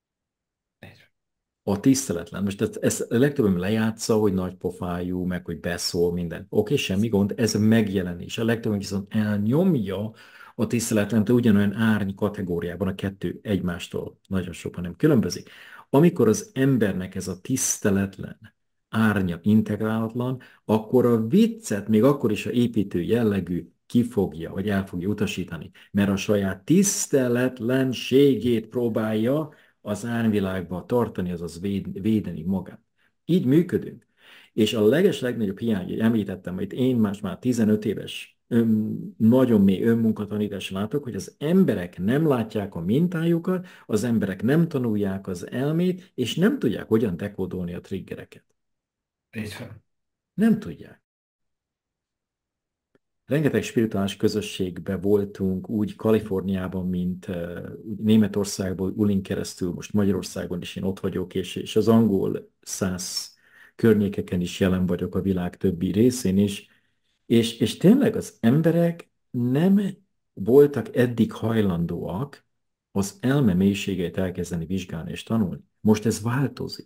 A tiszteletlen. Most ezt a legtöbben lejátsza, hogy nagy pofájú, meg hogy beszól minden. Oké, semmi gond, ez megjelenés. A legtöbben viszont elnyomja a tiszteletlent ugyanolyan árny kategóriában, a kettő egymástól nagyon sokan nem különbözik. Amikor az embernek ez a tiszteletlen árnya integrálatlan, akkor a viccet még akkor is a építő jellegű kifogja, vagy el fogja utasítani, mert a saját tiszteletlenségét próbálja az árnyvilágba tartani, azaz védeni magát. Így működünk. És a legnagyobb hiány, hogy említettem, hogy én már 15 éves nagyon mély önmunkatanítást látok, hogy az emberek nem látják a mintájukat, az emberek nem tanulják az elmét, és nem tudják, hogyan dekódolni a triggereket. Így van. Nem tudják. rengeteg spirituális közösségben voltunk, úgy Kaliforniában, mint úgy Németországból, Ulin keresztül, most Magyarországon is én ott vagyok, és az angol száz környékeken is jelen vagyok a világ többi részén is, és tényleg az emberek nem voltak eddig hajlandóak az elme mélységeit elkezdeni vizsgálni és tanulni. Most ez változik.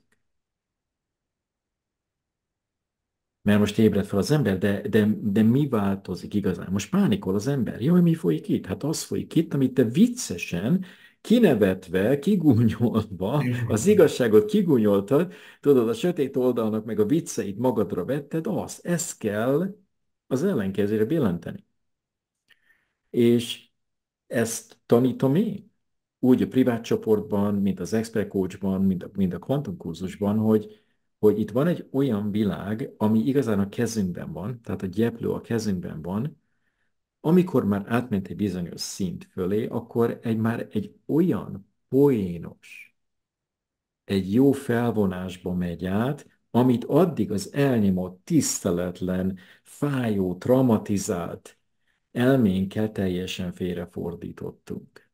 Mert most ébred fel az ember, de mi változik igazán? Most pánikol az ember. Jaj, mi folyik itt? Hát az folyik itt, amit te viccesen, kinevetve, kigúnyolva, az igazságot kigúnyoltad, tudod, a sötét oldalnak meg a vicceit magadra vetted, ezt kell az ellenkezőre billenteni. És ezt tanítom én. Úgy a privát csoportban, mint az expert coachban, mint a kvantumkurzusban, hogy itt van egy olyan világ, ami igazán a kezünkben van, tehát a gyeplő a kezünkben van, amikor már átment egy bizonyos szint fölé, akkor már egy olyan poénos, egy jó felvonásba megy át, amit addig az elnyomott, tiszteletlen, fájó, traumatizált elménkkel teljesen félrefordítottunk.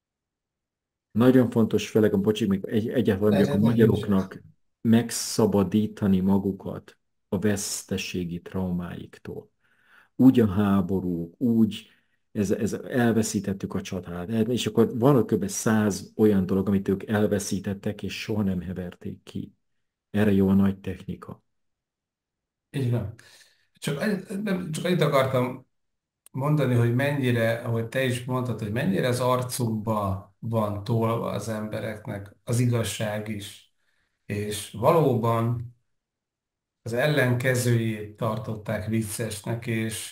Nagyon fontos, főleg még egyáltalán hogy a Ez nincs. magyaroknak megszabadítani magukat a veszteségi traumáiktól. Úgy a háborúk, úgy elveszítettük a csatát. És akkor van kb. 100 olyan dolog, amit ők elveszítettek, és soha nem heverték ki. Erre jó a nagy technika. Így van. Csak annyit akartam mondani, hogy mennyire, ahogy te is mondtad, hogy mennyire az arcukba van tolva az embereknek az igazság is. És valóban az ellenkezőjét tartották viccesnek,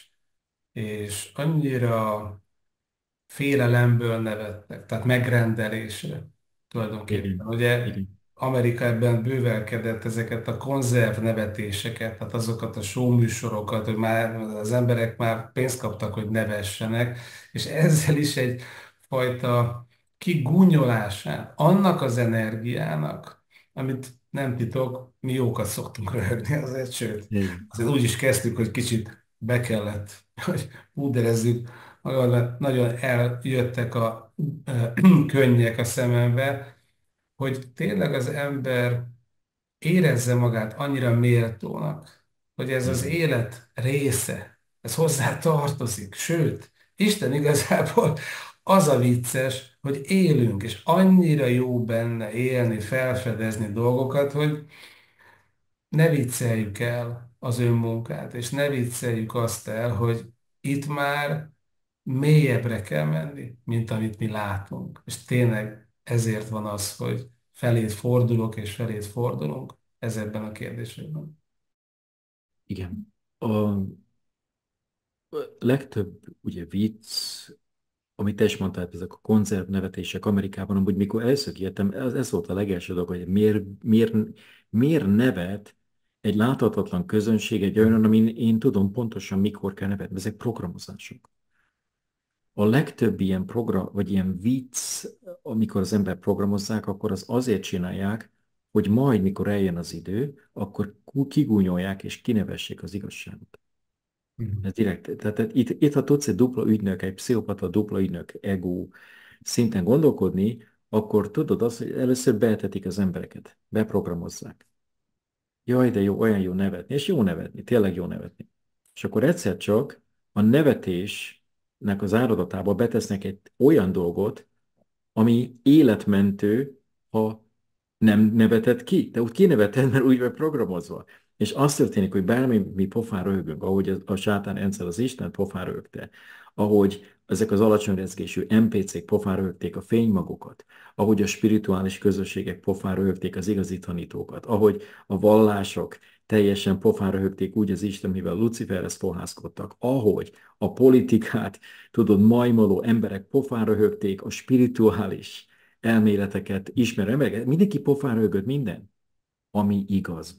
és annyira félelemből nevettek, tehát megrendelésre tulajdonképpen. Igen, Ugye igen, Amerika ebben bővelkedett ezeket a konzerv nevetéseket, tehát azokat a showműsorokat, hogy már az emberek már pénzt kaptak, hogy nevessenek, és ezzel is egyfajta kigúnyolásán annak az energiának, amit nem titok, mi jókat szoktunk röhögni azért, sőt, igen, azért úgy is kezdtük, hogy kicsit be kellett, hogy púderezzük, nagyon eljöttek a könnyek a szemembe, hogy tényleg az ember érezze magát annyira méltónak, hogy ez az igen, élet része, ez hozzá tartozik. Sőt, Isten igazából az a vicces, hogy élünk, és annyira jó benne élni, felfedezni dolgokat, hogy ne vicceljük el az önmunkát, és ne vicceljük azt el, hogy itt már mélyebbre kell menni, mint amit mi látunk. És tényleg ezért van az, hogy felét fordulok, és felét fordulunk ez ebben a kérdésben. igen. A legtöbb ugye vicc, amit te is mondtál, ezek a konzervnevetések Amerikában, amúgy mikor először kijöttem, ez volt a legelső dolog, hogy miért nevet egy láthatatlan közönség egy olyan, amin én tudom pontosan mikor kell nevetni. Ezek programozások. A legtöbb ilyen program, vagy ilyen vicc, amikor az ember programozzák, akkor az azért csinálják, hogy majd, mikor eljön az idő, akkor kigúnyolják és kinevessék az igazságot. Mhm. Ez direkt. Tehát itt, ha tudsz egy dupla ügynök, egy pszichopata dupla ügynök ego szinten gondolkodni, akkor tudod azt, hogy először beetetik az embereket, beprogramozzák. Jaj, de jó, olyan jó nevetni, és jó nevetni, tényleg jó nevetni. És akkor egyszer csak a nevetésnek az áradatába betesznek egy olyan dolgot, ami életmentő, ha nem neveted ki. De úgy kineveted, mert úgy vagy programozva. És az történik, hogy bármi mi pofán röhögünk, ahogy a sátán egyszer az Isten pofán röhögte, ahogy ezek az alacsony rezgésű NPC-k pofán röhögték a fénymagokat, ahogy a spirituális közösségek pofán röhögték az igazi tanítókat, ahogy a vallások teljesen pofán röhögték úgy az Isten, mivel Luciferhez fohászkodtak, ahogy a politikát, tudod, majmoló emberek pofán röhögték a spirituális elméleteket, ismerő embereket, mindenki pofán röhögött minden, ami igaz.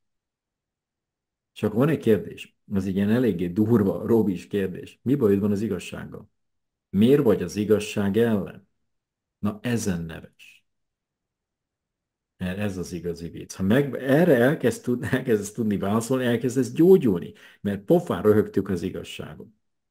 Csak van egy kérdés, az egy ilyen eléggé durva, robis kérdés. Mi bajod van az igazsággal? Miért vagy az igazság ellen? Na ezen neves. Mert ez az igazi vicc. Ha erre elkezdesz tudni válaszolni, elkezdesz gyógyulni, mert pofán röhögtük az igazságot.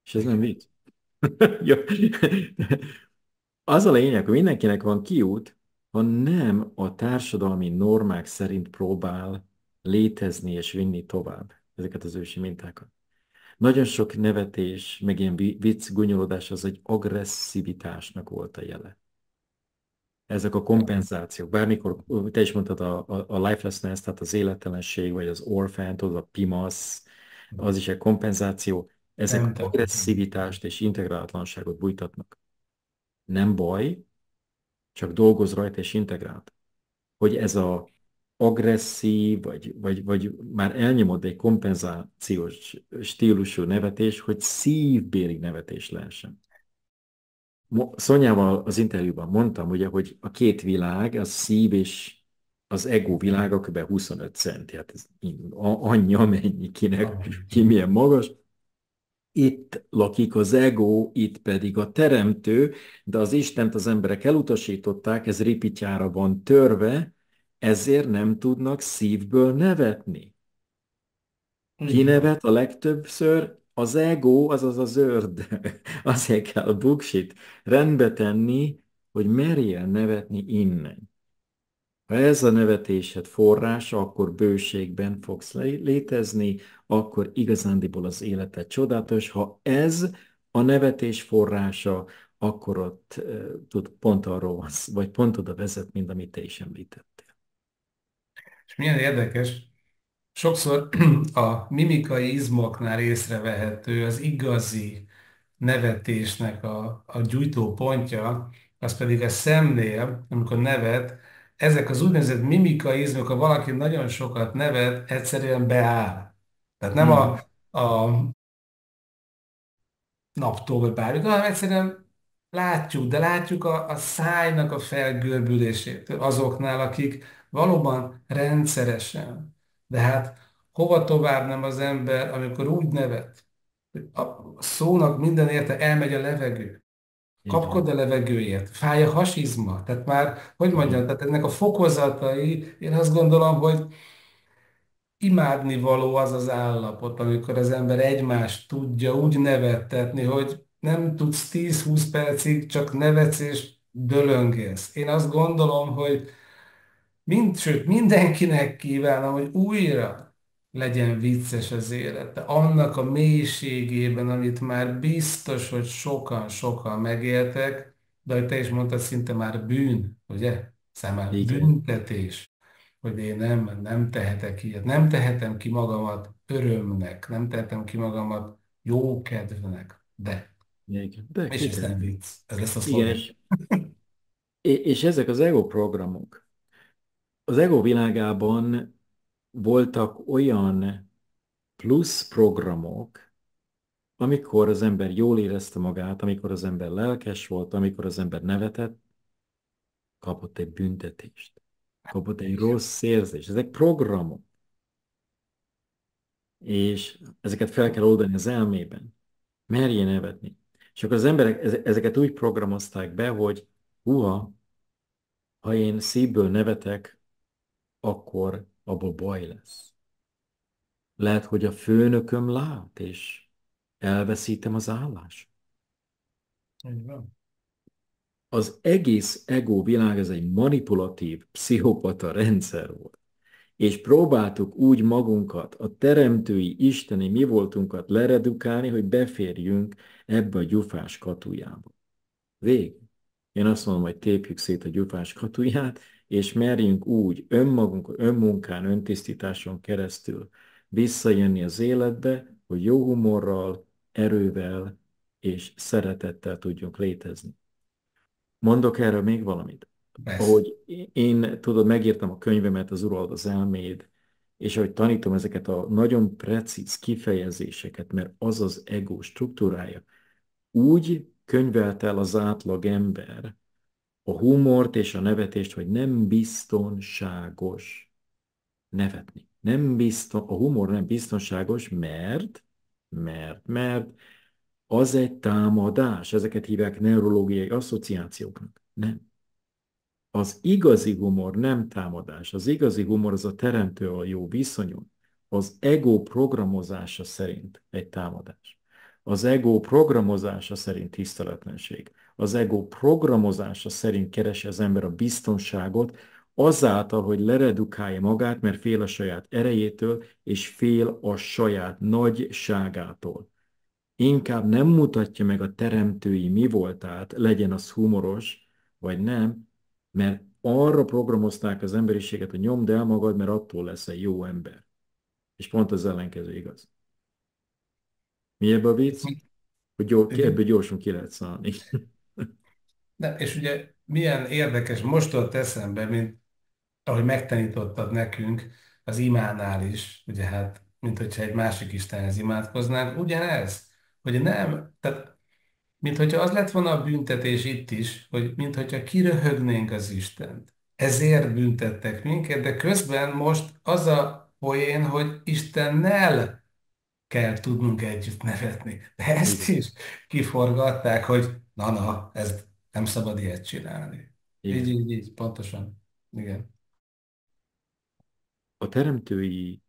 És ez nem vicc. Jó. Az a lényeg, hogy mindenkinek van kiút, ha nem a társadalmi normák szerint próbál létezni és vinni tovább ezeket az ősi mintákat. Nagyon sok nevetés, meg ilyen vicc, gúnyolódás az egy agresszivitásnak volt a jele. Ezek a kompenzációk, bármikor, te is mondtad a lifelessness, tehát az élettelenség, vagy az orphan, tudod, a PIMAS, az is egy kompenzáció. Ezek Nem tehetem. agresszivitást és integrálatlanságot bújtatnak. Nem baj, csak dolgoz rajta és integrált. Hogy ez a agresszív, vagy már elnyomod egy kompenzációs stílusú nevetés, hogy szívbéli nevetés lehessen. Szonyával az interjúban mondtam, ugye, hogy a két világ, a szív és az ego világa kb. 25 centi, hát ez annyi, amennyi kinek, ki milyen magas. Itt lakik az ego, itt pedig a teremtő, de az Istent az emberek elutasították, ez ripityára van törve, ezért nem tudnak szívből nevetni. Ki Így van. nevet a legtöbbször? Az ego, azaz az zörd. Azért kell a bullshit rendbe tenni, hogy merjél nevetni innen. Ha ez a nevetésed forrása, akkor bőségben fogsz létezni, akkor igazándiból az életed csodálatos. Ha ez a nevetés forrása, akkor ott tud pont arról van, vagy pont oda vezet, mint amit te is említettél. És milyen érdekes, sokszor a mimikai izmoknál észrevehető az igazi nevetésnek a gyújtó pontja, az pedig a szemnél, amikor nevet, ezek az úgynevezett mimikai izmok, ha valaki nagyon sokat nevet, egyszerűen beáll. Tehát nem Mhm. a naptól, vagy bármikor, hanem egyszerűen látjuk, de látjuk a szájnak a felgörbülését azoknál, akik valóban rendszeresen. De hát hova tovább nem az ember, amikor úgy nevet, hogy a szónak minden érte elmegy a levegő, kapkod Igen, a levegőért, fáj a hasizma, tehát már, hogy mondjam, igen, tehát ennek a fokozatai, én azt gondolom, hogy imádnivaló az az állapot, amikor az ember egymást tudja úgy nevettetni, hogy nem tudsz 10-20 percig csak nevetsz és dölöngélsz. Én azt gondolom, hogy sőt, mindenkinek kívánom, hogy újra legyen vicces az élete. Annak a mélységében, amit már biztos, hogy sokan-sokan megéltek, de hogy te is mondtad, szinte már bűn, ugye? Szóval már igen, büntetés, hogy én nem tehetek ilyet, nem tehetem ki magamat örömnek, nem tehetem ki magamat jókedvnek, de. igen. De És ki ez kell. nem vicc, ez lesz a Igen, szlogen. és ezek az ego programok, az ego világában voltak olyan plusz programok, amikor az ember jól érezte magát, amikor az ember lelkes volt, amikor az ember nevetett, kapott egy büntetést, kapott egy rossz érzést. Ezek programok, és ezeket fel kell oldani az elmében. Merje nevetni. És akkor az emberek ezeket úgy programozták be, hogy huha, ha én szívből nevetek, akkor abból baj lesz. Lehet, hogy a főnököm lát, és elveszítem az állást. Így van. Az egész ego világ ez egy manipulatív, pszichopata rendszer volt. És próbáltuk úgy magunkat, a teremtői, isteni mi voltunkat leredukálni, hogy beférjünk ebbe a gyufás katujába. Vég. Én azt mondom, hogy tépjük szét a gyufás katuját, és merjünk úgy önmagunk, önmunkán, öntisztításon keresztül visszajönni az életbe, hogy jó humorral, erővel és szeretettel tudjunk létezni. Mondok erről még valamit. Persze. Ahogy én, tudod, megírtam a könyvemet, az Urald az elméd, és ahogy tanítom ezeket a nagyon precíz kifejezéseket, mert az az ego struktúrája, úgy könyvelt el az átlag ember a humort és a nevetést, hogy nem biztonságos nevetni. Nem a humor nem biztonságos, mert az egy támadás. Ezeket hívják neurológiai asszociációknak. Nem. Az igazi humor nem támadás. Az igazi humor az a teremtő a jó viszonyon. Az ego programozása szerint egy támadás. Az ego programozása szerint tiszteletlenség. Az ego programozása szerint keresi az ember a biztonságot azáltal, hogy leredukálja magát, mert fél a saját erejétől, és fél a saját nagyságától. Inkább nem mutatja meg a teremtői mi voltát, legyen az humoros, vagy nem, mert arra programozták az emberiséget, hogy nyomd el magad, mert attól leszel jó ember. És pont az ellenkező igaz. Mi ebbe a vicc? Hogy ebből gyorsan ki lehet szállni. De, és ugye milyen érdekes, most ott eszembe, mint ahogy megtanítottad nekünk az imánál is, ugye hát, mint hogyha egy másik Istenhez imádkoznánk, ugyanez, hogy nem, tehát mint hogyha az lett volna a büntetés itt is, hogy mint hogyha kiröhögnénk az Istent. Ezért büntettek minket, de közben most az a poén, hogy Istennel kell tudnunk együtt nevetni. De ezt Igen, is kiforgatták, hogy na, ez nem szabad ilyet csinálni. igen. Így, pontosan. Igen. A teremtői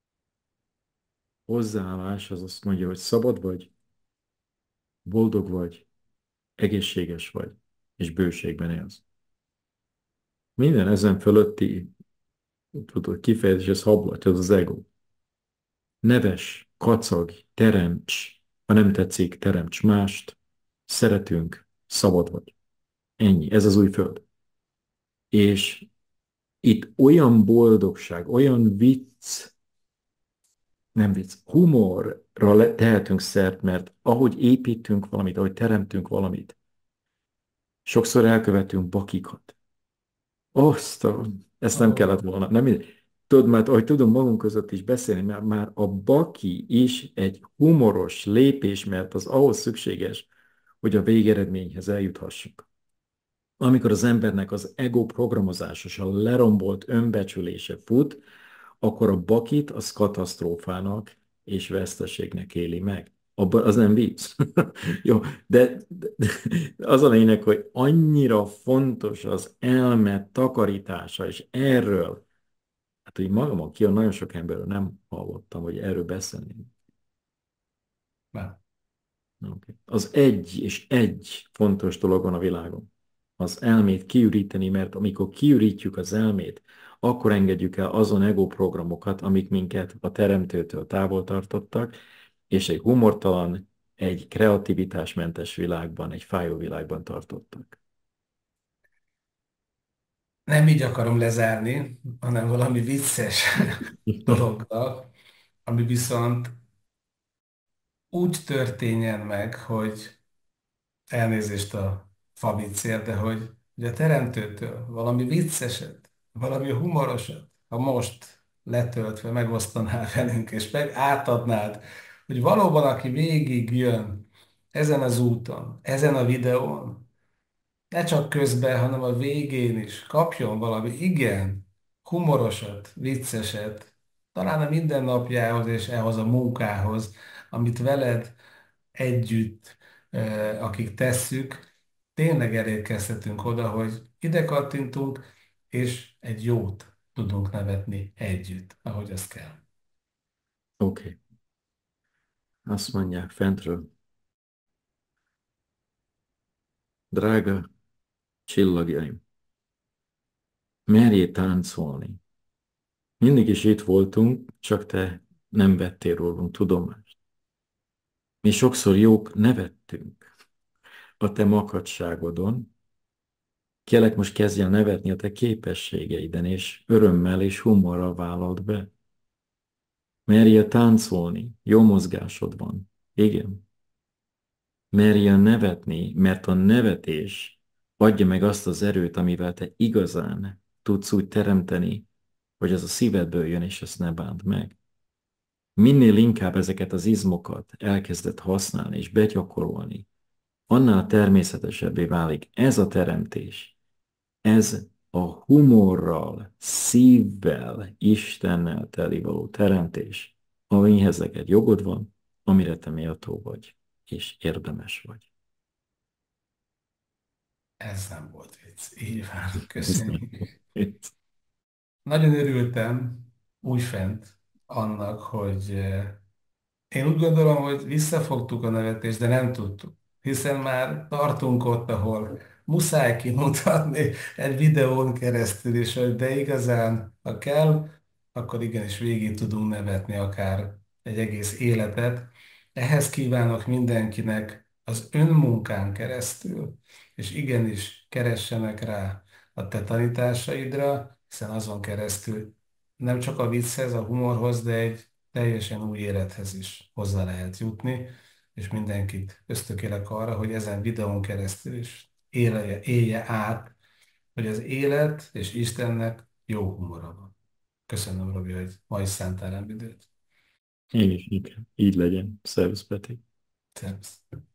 hozzáállás az azt mondja, hogy szabad vagy, boldog vagy, egészséges vagy, és bőségben élsz. Minden ezen fölötti, tudod, kifejezés, ez hablat, ez az ego. Neves, kacag, teremts, ha nem tetszik, teremts mást, szeretünk, szabad vagy. Ennyi, ez az új föld. És itt olyan boldogság, olyan vicc, nem vicc, humorra tehetünk szert, mert ahogy építünk valamit, ahogy teremtünk valamit, sokszor elkövetünk bakikat. Azt, ezt nem kellett Ó, volna. Nem, tudod, mert ahogy tudom magunk között is beszélni, mert már a baki is egy humoros lépés, mert az ahhoz szükséges, hogy a végeredményhez eljuthassunk. Amikor az embernek az ego programozása, a lerombolt önbecsülése fut, akkor a bakit az katasztrófának és veszteségnek éli meg. Abban az nem vicc. Jó, de az a lényeg, hogy annyira fontos az elme takarítása, és erről, hát hogy magamon ki nagyon sok emberről nem hallottam, hogy erről beszélni. nem. Okay. Az egy és egy fontos dolog van a világon. Az elmét kiüríteni, mert amikor kiürítjük az elmét, akkor engedjük el azon ego programokat, amik minket a teremtőtől távol tartottak, és egy humortalan, egy kreativitásmentes világban, egy fájó világban tartottak. Nem így akarom lezárni, hanem valami vicces dologgal, ami viszont úgy történjen meg, hogy elnézést a faviccért, de hogy a teremtőtől valami vicceset, valami humorosat, ha most letöltve megosztanál velünk, és meg átadnád, hogy valóban aki végig jön ezen az úton, ezen a videón, ne csak közben, hanem a végén is kapjon valami igen humorosat, vicceset, talán a mindennapjához és ehhoz a munkához, amit veled együtt, akik tesszük, tényleg elérkezhetünk oda, hogy ide kattintunk, és egy jót tudunk nevetni együtt, ahogy az kell. Oké, okay. Azt mondják fentről, drága csillagjaim, merjél táncolni. Mindig is itt voltunk, csak te nem vettél rólunk tudomást. Mi sokszor jók nevettünk a te makacságodon. Kérlek, most kezdj el nevetni a te képességeiden, és örömmel és humorral vállald be. Merjél táncolni, jó mozgásod van. Igen. Merjél nevetni, mert a nevetés adja meg azt az erőt, amivel te igazán tudsz úgy teremteni, hogy az a szívedből jön, és ezt ne bánt meg. Minél inkább ezeket az izmokat elkezded használni és begyakorolni, annál természetesebbé válik ez a teremtés. Ez a humorral, szívvel, Istennel teli való teremtés, amihez neked jogod van, amire te méltó vagy, és érdemes vagy. Ez nem volt vicc. Így van, Ez nem köszönjük. volt. Nagyon örültem újfent annak, hogy Én úgy gondolom, hogy visszafogtuk a nevetést, de nem tudtuk. Hiszen már tartunk ott, ahol muszáj kimutatni egy videón keresztül is, hogy de igazán, ha kell, akkor igenis végig tudunk nevetni akár egy egész életet. Ehhez kívánok mindenkinek az önmunkán keresztül, és igenis keressenek rá a te tanításaidra, hiszen azon keresztül nem csak a vicchez, a humorhoz, de egy teljesen új élethez is hozzá lehet jutni, és mindenkit ösztökélek arra, hogy ezen videón keresztül is élje át, hogy az élet és Istennek jó humora van. Köszönöm, Robi, hogy ma is szántál rám időt. Én is, igen. Így legyen. Szervusz, Peti. Szervusz.